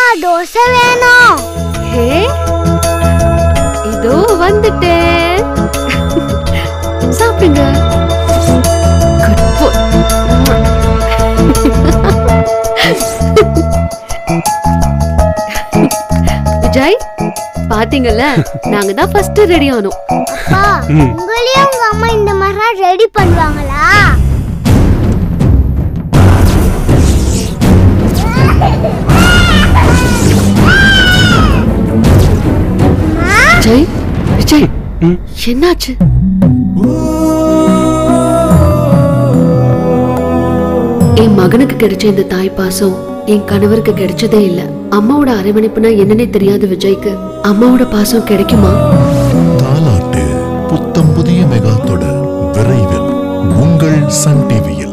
தோசை வேணும். ஹே இதோ வந்துட்டேன். சாப்பிடுங்க. விஜய் பாத்தீங்கல்ல, நாங்க தான் ஃபர்ஸ்ட் ரெடி ஆனோம். அப்பா, உங்களையும் உங்க அம்மா இந்த மாதிரி ரெடி பண்ணுவாங்களா? விஜய் விஜய் என்னாச்சு? என் மகனுக்கு கிடைச்ச இந்த தாய் பாசம் என் கணவருக்கு கிடைச்சதே இல்ல. அம்மாவோட அரவணைப்புனா என்னன்னே தெரியாத விஜய்க்கு அம்மாவோட பாசம் கிடைக்குமா? தாலாட்டு புத்தம் புதிய மெகா தொடர் விரைவில் உங்கள் சன் டிவியில்.